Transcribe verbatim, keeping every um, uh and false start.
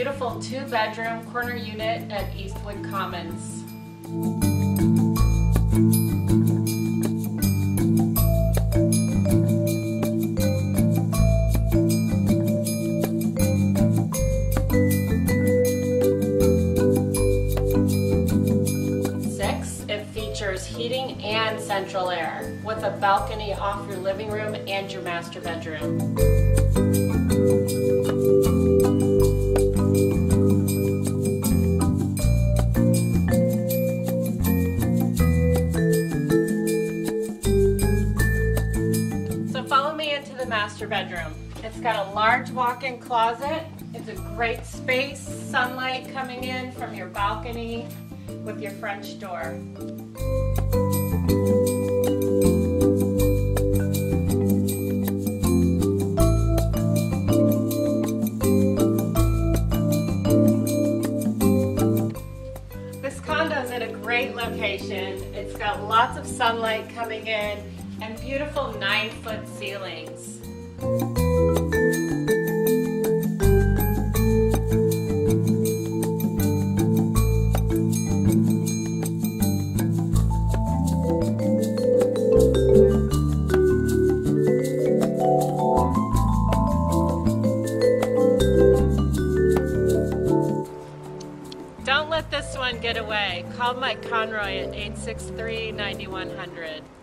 beautiful two-bedroom corner unit at Eastwood Commons. Six, it features heating and central air with a balcony off your living room and your master bedroom. Follow me into the master bedroom. It's got a large walk-in closet. It's a great space, sunlight coming in from your balcony with your French door. This condo is at a great location. It's got lots of sunlight coming in and beautiful nine-foot ceilings. Don't let this one get away. Call Mike Conroy at eight six three, nine one zero zero.